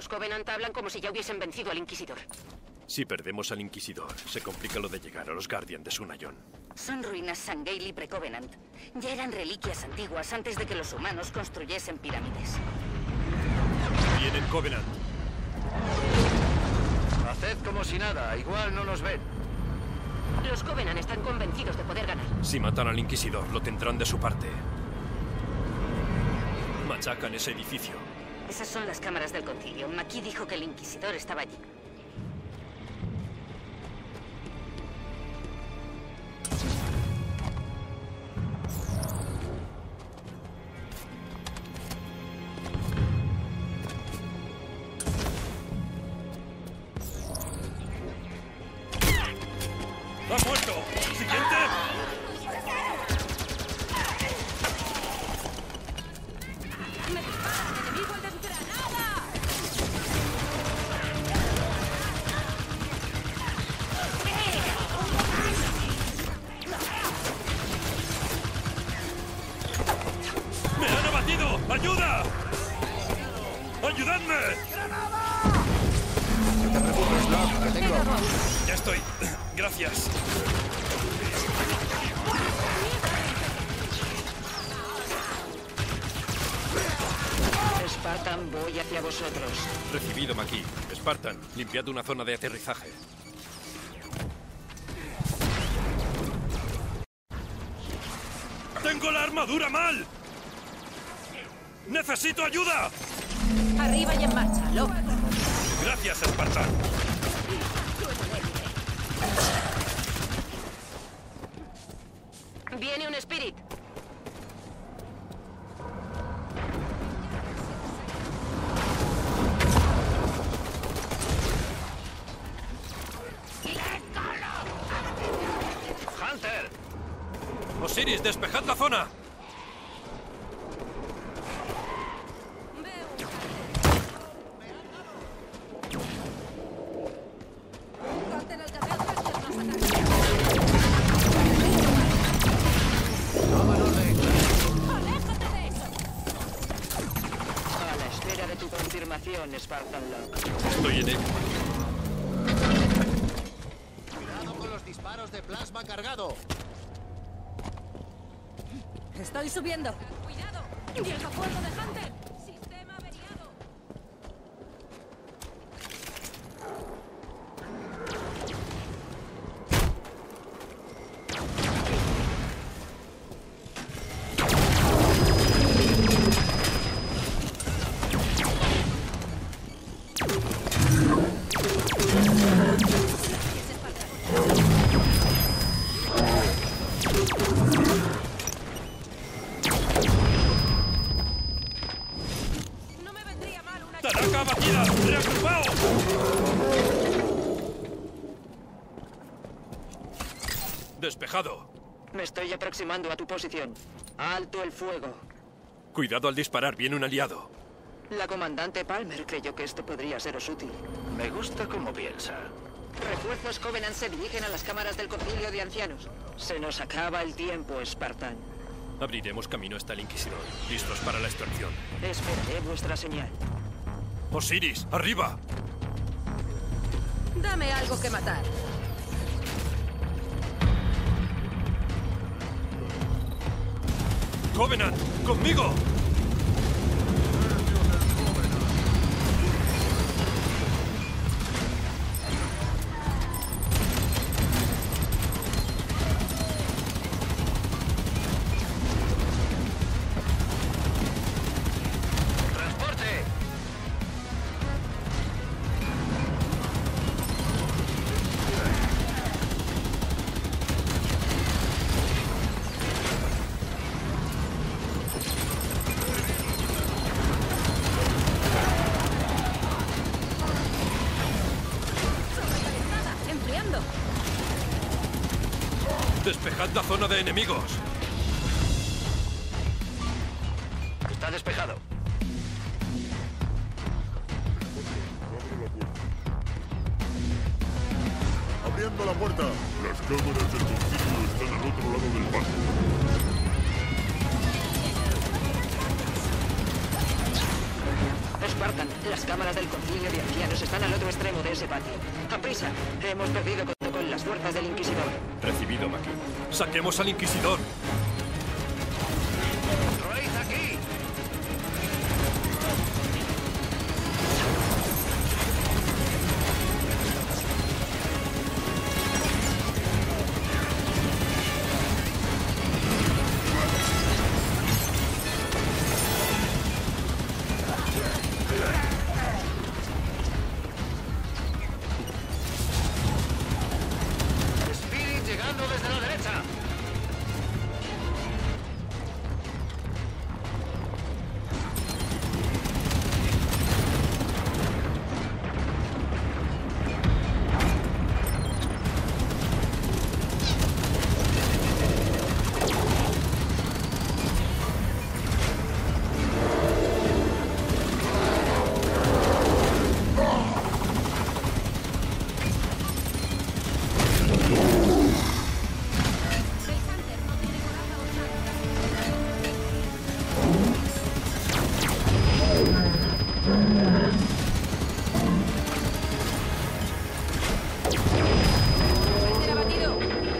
Los Covenant hablan como si ya hubiesen vencido al Inquisidor. Si perdemos al Inquisidor, se complica lo de llegar a los Guardian de Sunayon. Son ruinas Sangheili pre-Covenant. Ya eran reliquias antiguas antes de que los humanos construyesen pirámides. Vienen Covenant. Haced como si nada, igual no nos ven. Los Covenant están convencidos de poder ganar. Si matan al Inquisidor, lo tendrán de su parte. Machacan ese edificio. Esas son las cámaras del concilio. Maki dijo que el Inquisidor estaba allí. ¡Ha muerto! ¡Siguiente! ¡Me disparan! ¡Enemigo en desgranada! ¡Me han abatido! ¡Ayuda! ¡Ayudadme! No te preocupes, Locke, que tengo. Ya estoy. Gracias. Spartan, voy hacia vosotros. Recibido, Maki. Spartan, limpiad una zona de aterrizaje. ¡Tengo la armadura mal! ¡Necesito ayuda! Arriba y en marcha, Locke. Gracias, Spartan. Viene un Spirit. ¡Hunter! Osiris, despejad la zona. ¡Capten al terrestre que nos atacan! Toma el orden. ¡Aléjate de eso! A la espera de tu confirmación, Spartan Locke. Estoy en ello. Cuidado con los disparos de plasma cargado. ¡Estoy subiendo! ¡Cuidado! ¡Llega fuego de Hunter! ¡Sistema averiado! No me vendría mal una... ¡Taraka abatida! ¡Reagrupaos! Despejado. Me estoy aproximando a tu posición. Alto el fuego. Cuidado al disparar, viene un aliado. La comandante Palmer creyó que esto podría seros útil. Me gusta cómo piensa. Refuerzos Covenant se dirigen a las cámaras del concilio de ancianos. Se nos acaba el tiempo, Spartan. Abriremos camino hasta el Inquisidor. Listos para la extracción. Esperaré vuestra señal. Osiris, arriba. Dame algo que matar. Covenant, conmigo. ¡Transporte! Sobrecalentada. Enfriando. Despejad la zona de enemigos. Está despejado. Abriendo la puerta. Las cámaras del concilio están al otro lado del paso. Spartan, las cámaras del concilio de ancianos están al otro extremo de ese patio. ¡Aprisa! Hemos perdido contacto con las fuerzas del Inquisidor. Recibido, Maki. ¡Saquemos al Inquisidor! ¡Raid aquí! Spirit llegando desde la derecha. ¡Hunter abatido!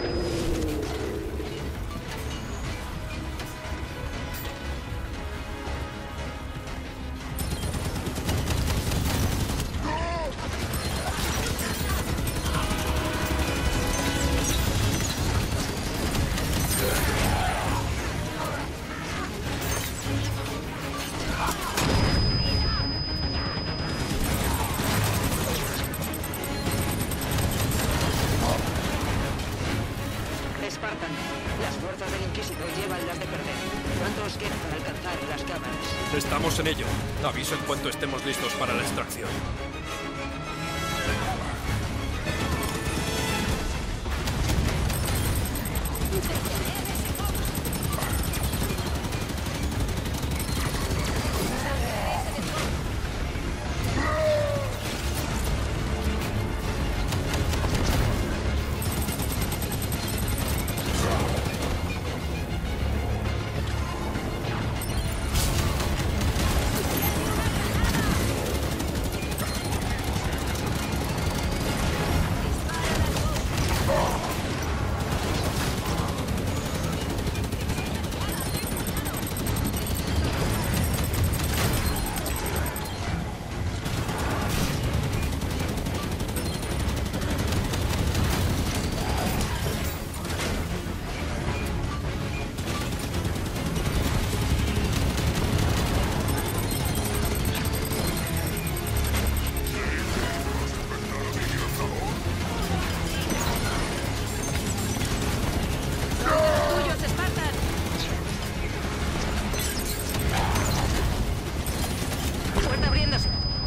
Spartan, las fuerzas del Inquisidor llevan las de perder. ¿Cuánto os queda para alcanzar las cámaras? Estamos en ello. Aviso en cuanto estemos listos para la extracción. ¡Tuyos, Spartan! Puerta abriéndose.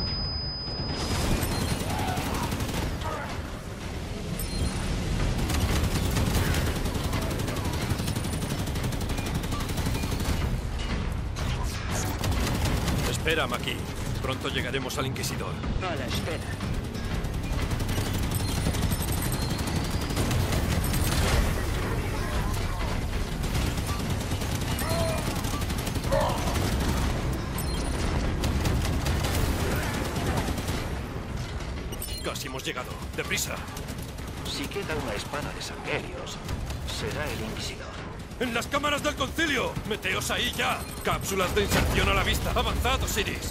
Espera, Maki. Pronto llegaremos al Inquisidor. A la espera. Casi hemos llegado. ¡Deprisa! Si queda una espada de Sangelios, será el Inquisidor. ¡En las cámaras del concilio! ¡Meteos ahí ya! ¡Cápsulas de inserción a la vista! ¡Avanzad, Osiris!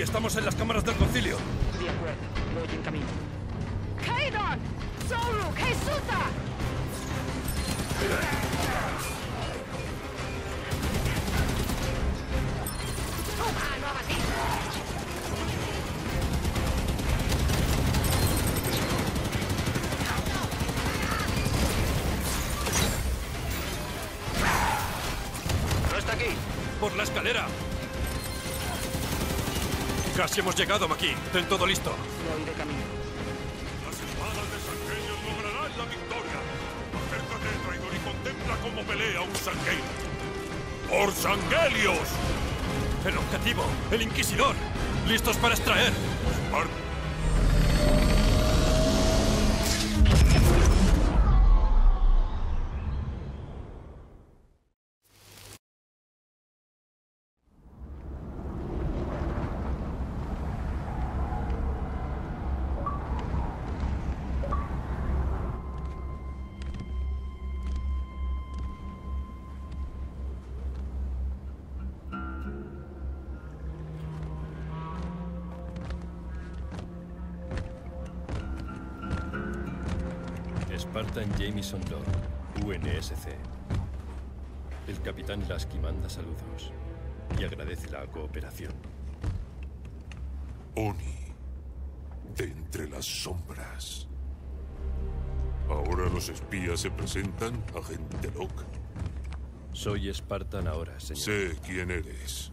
estamos en las cámaras del concilio. De acuerdo, voy en camino. Kaidon! Soru! Keisuta! ¡No está aquí! ¡Por la escalera! Casi hemos llegado, Maki. Ten todo listo. Voy de camino. Las espadas de Sanguelios lograrán la victoria. Acércate, traidor, y contempla cómo pelea un Sanguelio. ¡Por Sanguelios! El objetivo, el Inquisidor. Listos para extraer. Esparta. Spartan Jameson Lord, UNSC. El capitán Lasky manda saludos y agradece la cooperación. Oni, de entre las sombras. ¿Ahora los espías se presentan, agente Locke? Soy Spartan ahora, señor. Sé quién eres.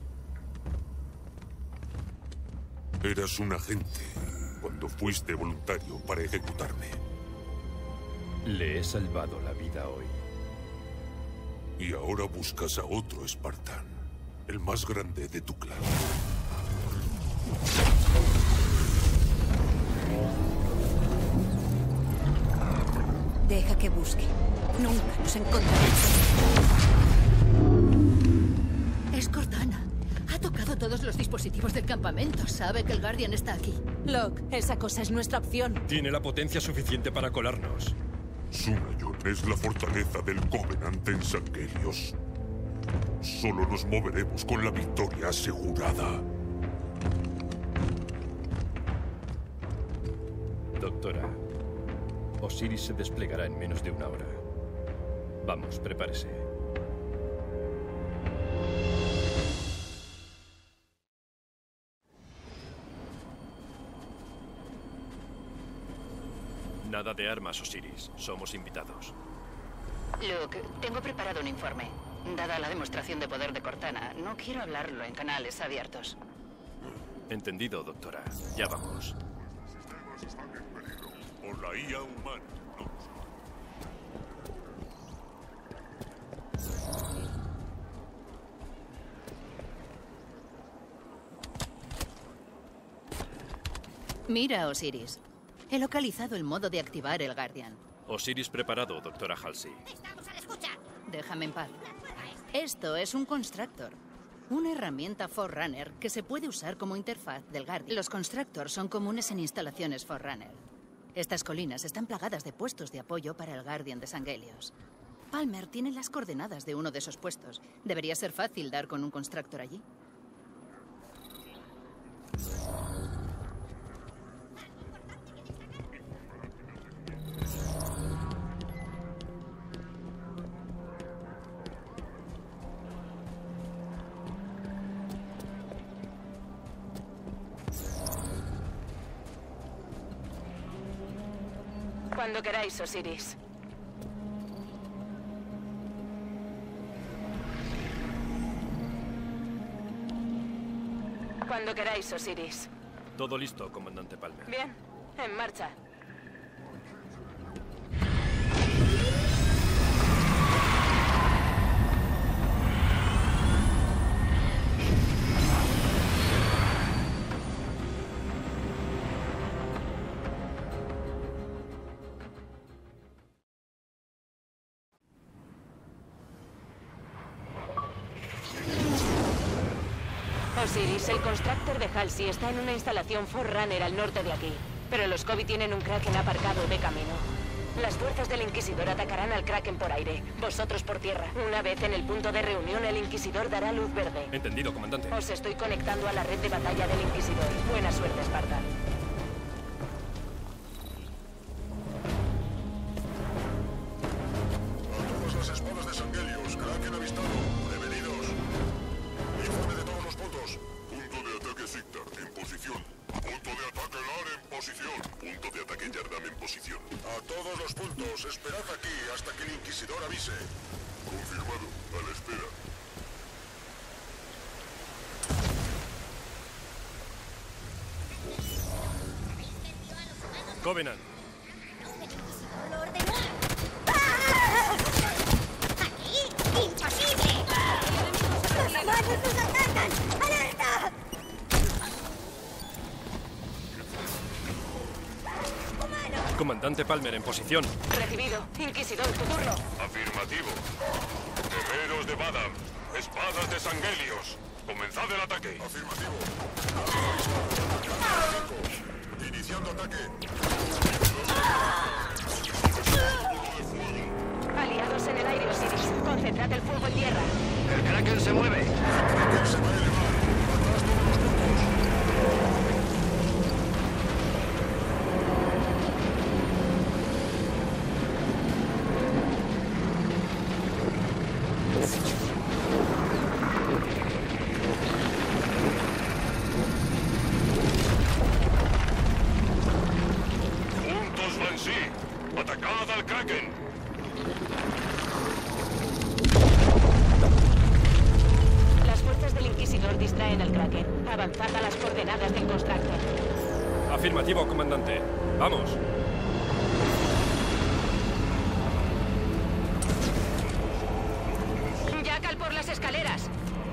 Eras un agente cuando fuiste voluntario para ejecutarme. Le he salvado la vida hoy. Y ahora buscas a otro Spartan, el más grande de tu clan. Deja que busque. Nunca nos encontraremos. Es Cortana. Ha tocado todos los dispositivos del campamento. Sabe que el Guardian está aquí. Locke, esa cosa es nuestra opción. Tiene la potencia suficiente para colarnos. Sunayon es la fortaleza del Covenant en Sanguelios. Solo nos moveremos con la victoria asegurada. Doctora, Osiris se desplegará en menos de una hora. Vamos, prepárese. Nada de armas, Osiris. Somos invitados. Luke, tengo preparado un informe. Dada la demostración de poder de Cortana, no quiero hablarlo en canales abiertos. Entendido, doctora. Ya vamos. Sistemas están en peligro por la IA humana. Mira, Osiris. He localizado el modo de activar el Guardian. Osiris preparado, doctora Halsey. Estamos a la escucha. Déjame en paz. Esto es un Constructor. Una herramienta Forerunner que se puede usar como interfaz del Guardian. Los Constructors son comunes en instalaciones Forerunner. Estas colinas están plagadas de puestos de apoyo para el Guardian de Sanguelios. Palmer tiene las coordenadas de uno de esos puestos. Debería ser fácil dar con un Constructor allí. Cuando queráis, Osiris. Cuando queráis, Osiris. Todo listo, comandante Palmer. Bien, en marcha. Osiris, el Constructor de Halsey está en una instalación Forerunner al norte de aquí. Pero los Kobi tienen un Kraken aparcado de camino. Las fuerzas del Inquisidor atacarán al Kraken por aire, vosotros por tierra. Una vez en el punto de reunión, el Inquisidor dará luz verde. Entendido, comandante. Os estoy conectando a la red de batalla del Inquisidor. Buena suerte, Spartan. A todas las espadas de Sangelios, Kraken avistado. Prevenidos. Informe de todos los puntos. Punto de ataque Sigtar, en posición. Punto de ataque Lar, en posición. Punto de ataque Yardam, en posición. A todos los puntos, esperad aquí hasta que el Inquisidor avise. Confirmado. A la espera. Covenant. ¡Lo ordenó! ¡Ah! ¡Aquí! ¡Imposible! ¡Los humanos nos atacan! ¡Alerta! Comandante Palmer, en posición. Recibido. Inquisidor, tu turno. Afirmativo. Guerreros de Badam. Espadas de Sangelios. Comenzad el ataque. Afirmativo. Iniciando ataque. Aliados en el aire, Osiris. Concentrad el fuego en tierra. El Kraken se mueve. El Kraken se va a elevar. Atrás todos los puntos. Juntos Banshee. Atacad al Kraken. Las fuerzas del Inquisidor distraen al Kraken. Avanzad a las coordenadas del Constructor. Afirmativo, comandante. Vamos. Jackal por las escaleras.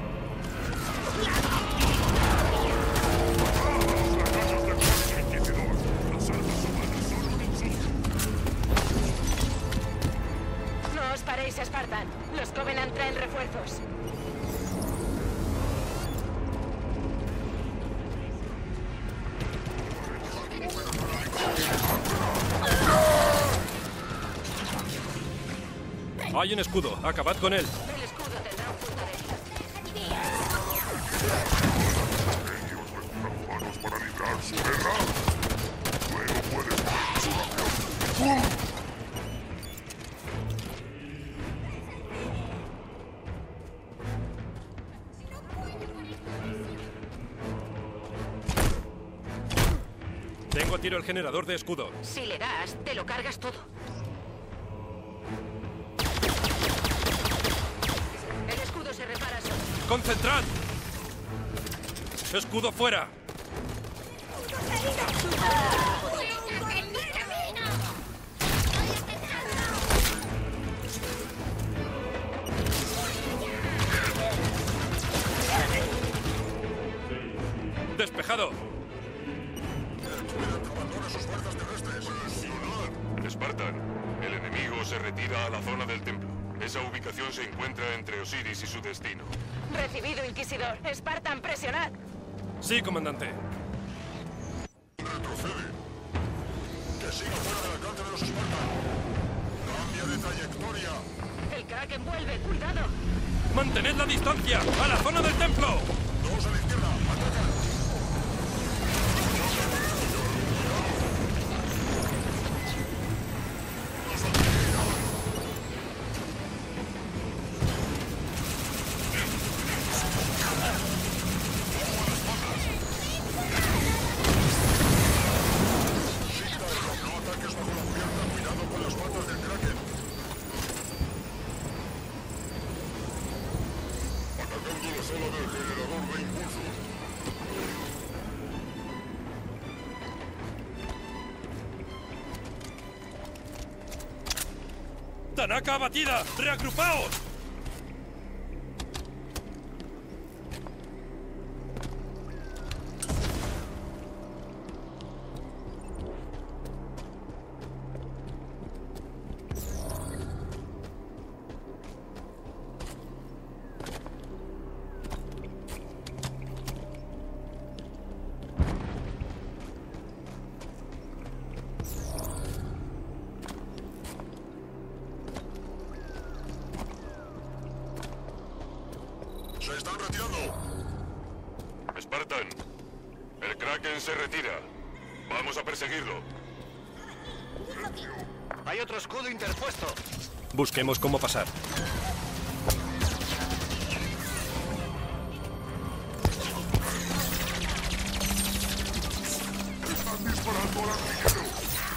No os paréis, Spartan. Los Covenant traen refuerzos. Hay un escudo. Acabad con él. El escudo tendrá un punto débil. Ellos reclutan humanos para librar su guerra. Luego puedes poner su ración. Tengo tiro el generador de escudo. Si le das, te lo cargas todo. El escudo se repara solo. ¡Concentrad! ¡Escudo fuera! ¡Despejado! Abandona sus fuerzas terrestres. Presionad. Spartan, el enemigo se retira a la zona del templo. Esa ubicación se encuentra entre Osiris y su destino. Recibido, Inquisidor. Spartan, presionad. Sí, comandante. Retrocede. Que siga fuera del alcance de los Spartan. Cambia de trayectoria. El Kraken vuelve. ¡Cuidado! ¡Mantened la distancia! ¡A la zona del templo! Todos a la izquierda. Atacan. ¡Tanaka abatida! ¡Reagrupaos! capitán. El Kraken se retira. Vamos a perseguirlo. Hay otro escudo interpuesto. Busquemos cómo pasar. ¡Están disparando al artillero!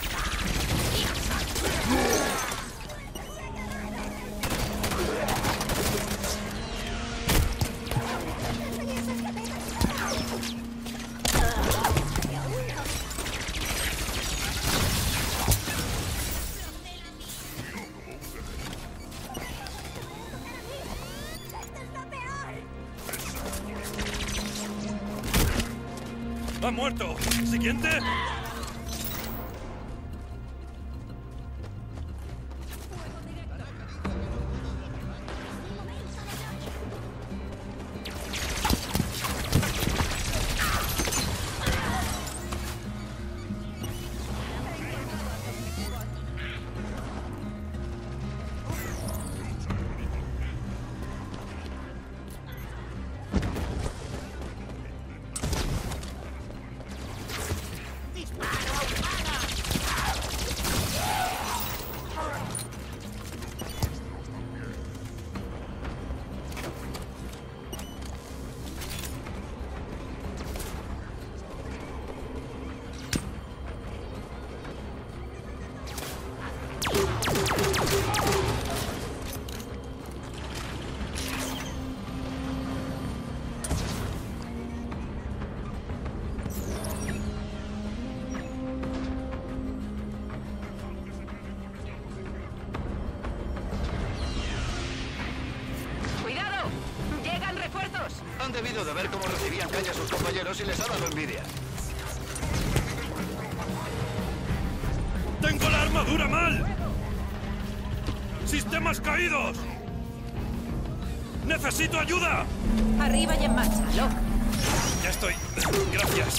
¡Ha muerto! ¿Siguiente? Han debido de ver cómo recibían caña a sus compañeros y les ha dado envidia. ¡Tengo la armadura mal! ¡Sistemas caídos! ¡Necesito ayuda! Arriba y en marcha, Locke. Ya estoy. Gracias.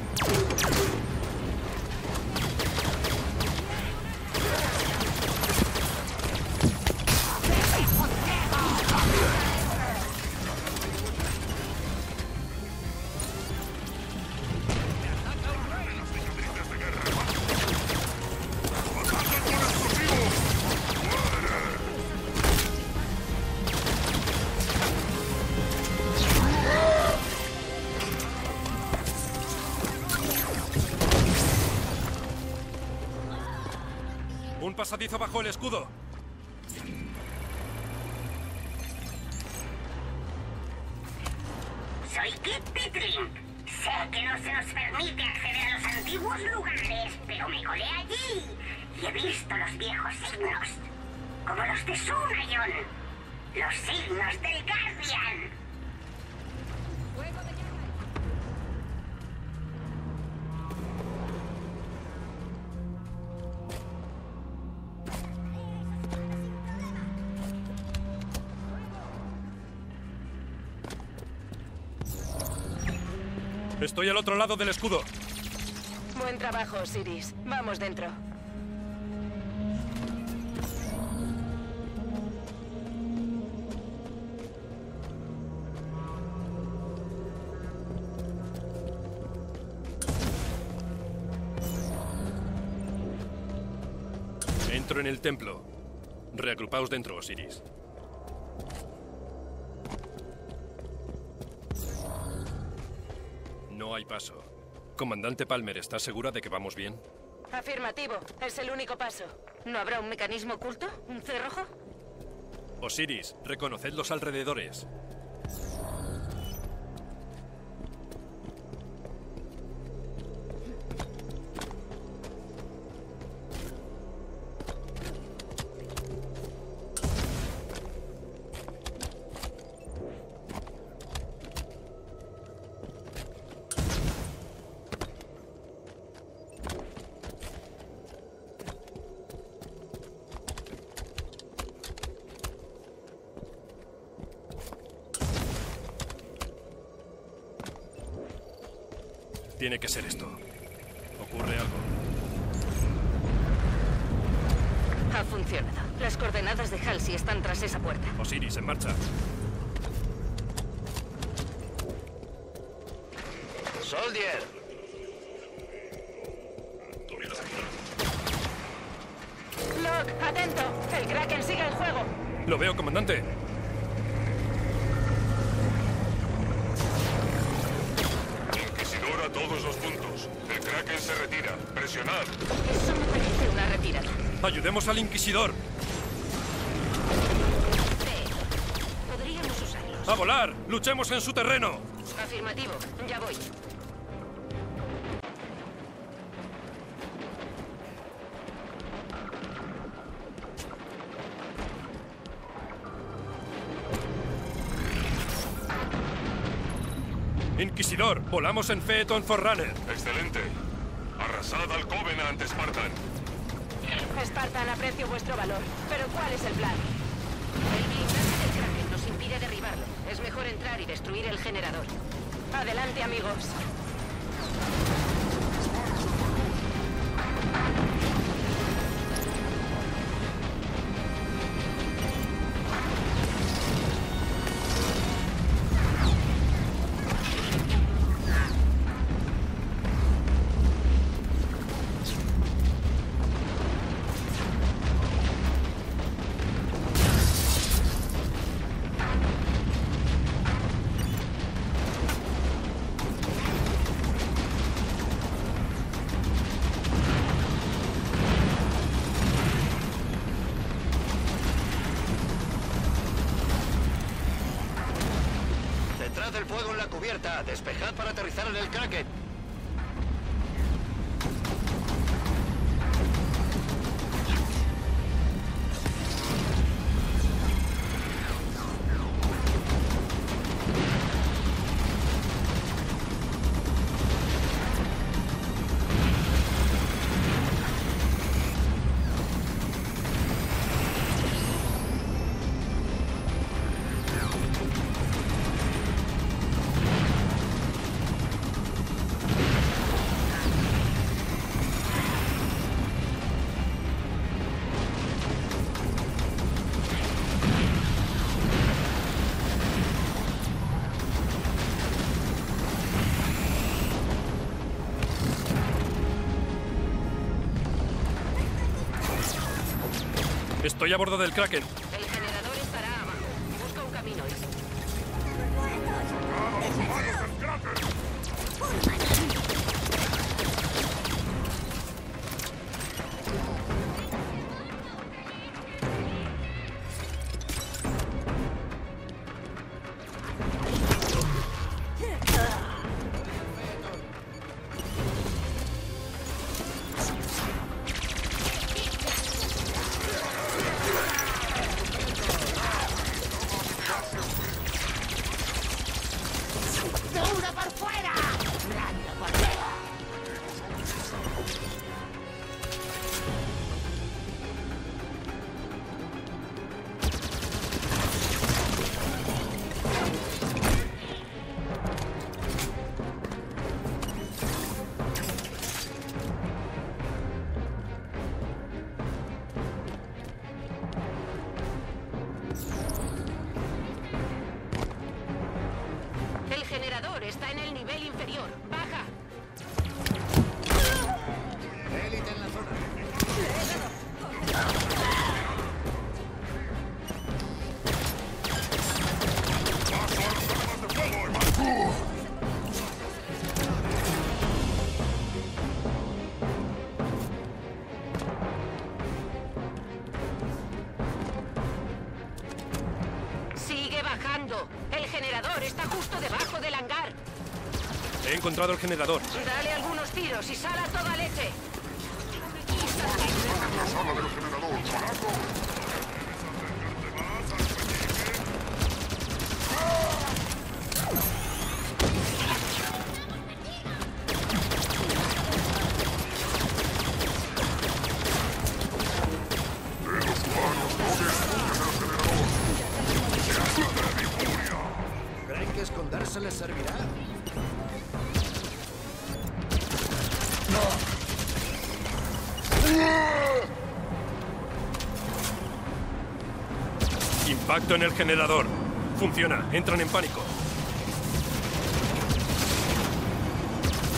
Un pasadizo bajo el escudo. Soy Kit Pickering. Sé que no se nos permite acceder a los antiguos lugares, pero me colé allí y he visto los viejos signos, como los de Sunayon, los signos del Guardian. Estoy al otro lado del escudo. Buen trabajo, Osiris. Vamos dentro. Entro en el templo. Reagrupaos dentro, Osiris. No hay paso. Comandante Palmer, ¿estás segura de que vamos bien? Afirmativo. Es el único paso. ¿No habrá un mecanismo oculto? ¿Un cerrojo? Osiris, reconoced los alrededores. Tiene que ser esto. Ocurre algo. Ha funcionado. Las coordenadas de Halsey están tras esa puerta. Osiris, en marcha. Soldier. Locke, atento. El Kraken sigue el juego. Lo veo, comandante. Inquisidor a todos los puntos. El Kraken se retira. Presionad. Eso me parece una retirada. Ayudemos al Inquisidor. Podríamos usarlos. ¡A volar! ¡Luchemos en su terreno! Afirmativo. Ya voy. Inquisidor, volamos en Phaeton Forerunner. Excelente. Arrasad al Covenant, Spartan. Spartan, aprecio vuestro valor. Pero ¿cuál es el plan? El blindaje del Kraken nos impide derribarlo. Es mejor entrar y destruir el generador. Adelante, amigos. Centrad el fuego en la cubierta. Despejad para aterrizar en el Kraken. Estoy a bordo del Kraken. El generador estará abajo. Busca un camino. El generador está en el nivel inferior. ¡Baja! Élite en la zona. ¡Sigue bajando! El generador está justo debajo del hangar. He encontrado el generador. Dale algunos tiros y sal a toda leche. La sala del generador, barato. De los humanos no destruyen el generador. Se asusta mi furia. ¿Creen que esconderse les servirá? Impacto en el generador. Funciona. Entran en pánico.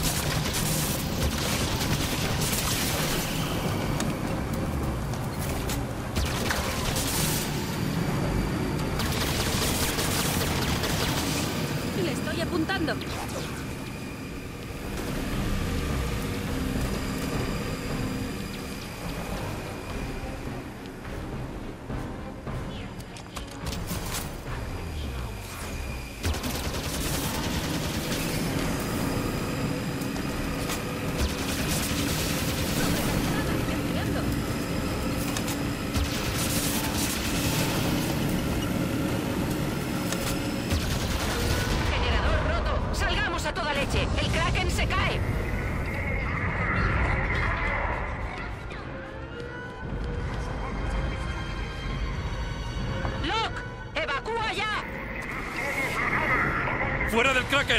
Kraken!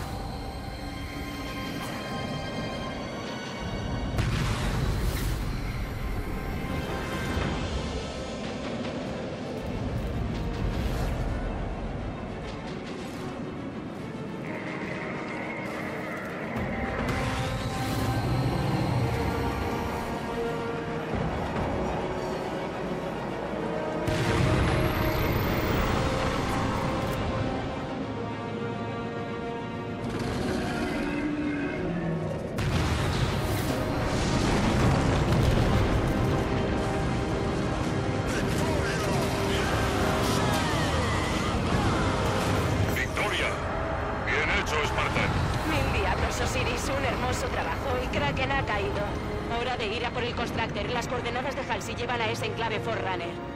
Osiris, un hermoso trabajo y Kraken ha caído. Hora de ir a por el Constructor. Las coordenadas de Halsey llevan a ese enclave Forerunner.